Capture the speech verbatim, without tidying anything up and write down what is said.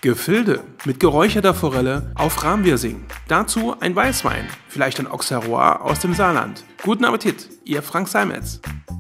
Gefillde mit geräucherter Forelle auf Rahmwirsing. Dazu ein Weißwein, vielleicht ein Auxerrois aus dem Saarland. Guten Appetit, Ihr Frank Seimetz.